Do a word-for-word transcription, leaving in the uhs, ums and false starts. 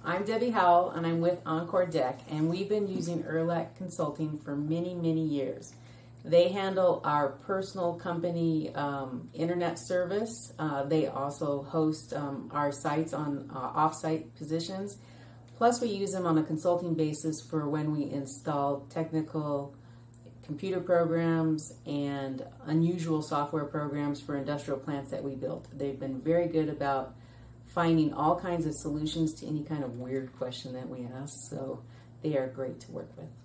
I'm Debbie Howell, and I'm with Encore Deck, and we've been using ERLACH Consulting for many, many years. They handle our personal company um, internet service. Uh, they also host um, our sites on uh, off-site positions. Plus, we use them on a consulting basis for when we install technical computer programs and unusual software programs for industrial plants that we built. They've been very good about finding all kinds of solutions to any kind of weird question that we ask, so they are great to work with.